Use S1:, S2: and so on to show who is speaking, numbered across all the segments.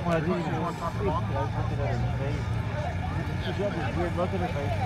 S1: I think it's one top of the I was looking at her face. She's got this weird look at her face.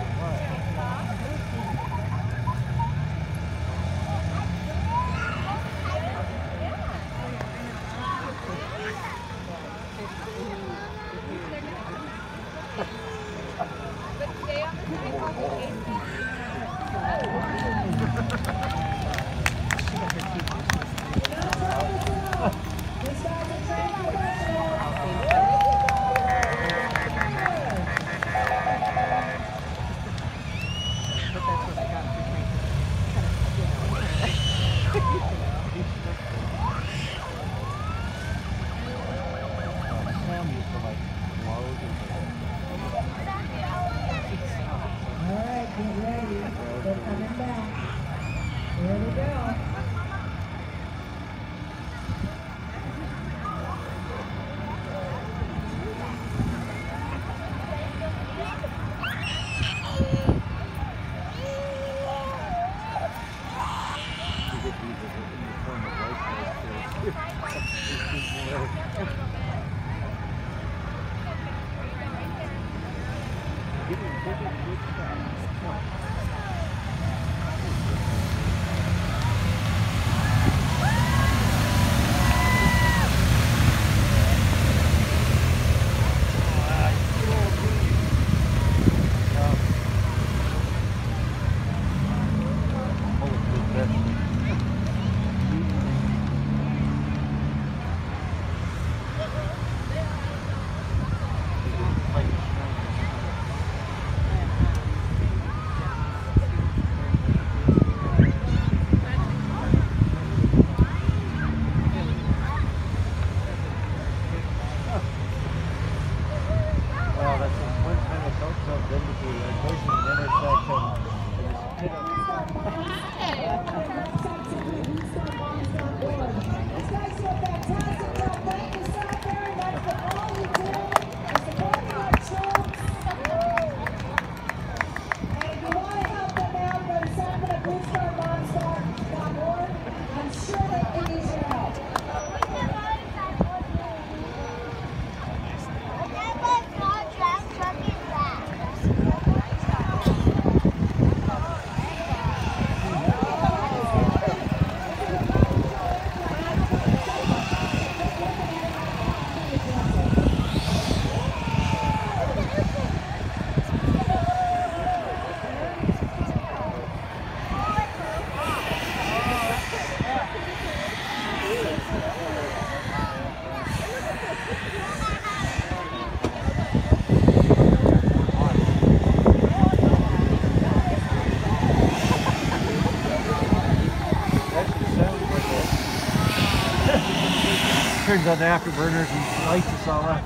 S1: Turns on the afterburners and lights us all up.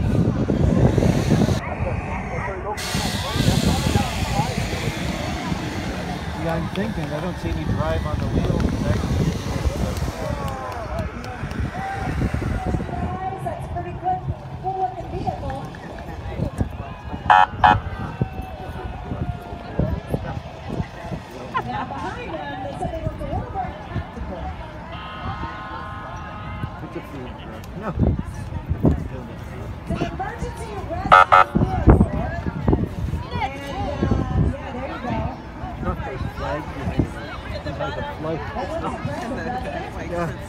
S1: Yeah, I'm thinking, I don't see any drive on the wheels.
S2: That's a pretty good looking vehicle. Now behind them, they said they looked a little more tactical.
S1: It's a food truck. No.
S2: The emergency rescue vehicle. And yeah, there you go.
S1: Not those flags. It's like a flag.
S2: That looks impressive, doesn't it?
S1: Yeah.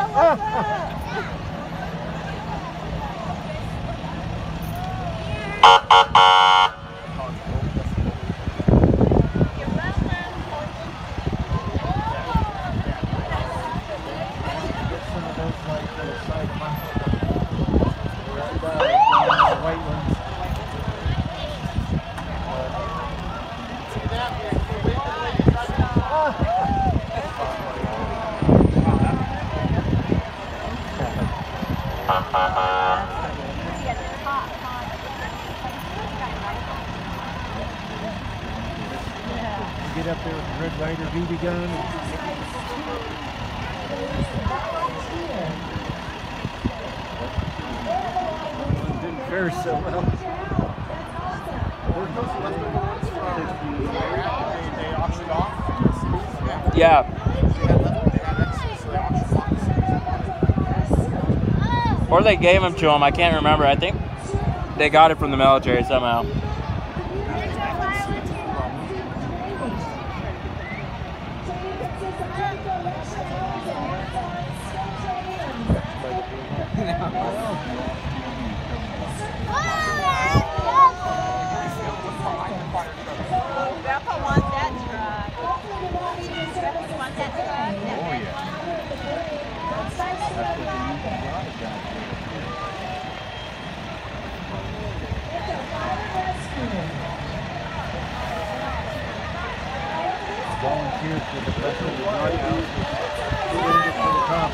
S1: Get up there with the Red Ryder BB gun. Didn't fare so well.
S3: They auctioned off.
S4: Yeah. Or they gave them to him. I can't remember. I think they got it from the military somehow.
S2: Grandpa wants that truck. Grandpa wants that truck.
S3: Oh, yeah.
S1: Volunteers for the best of the Dog House. For the cops.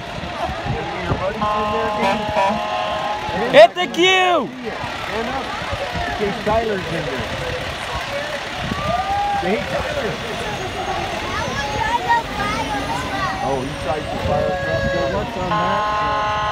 S4: Hit the cue!
S1: Stand up. Chase Tyler's in there. Say, hey, Tyler. Oh, he tried to fire a truck. So what's on that?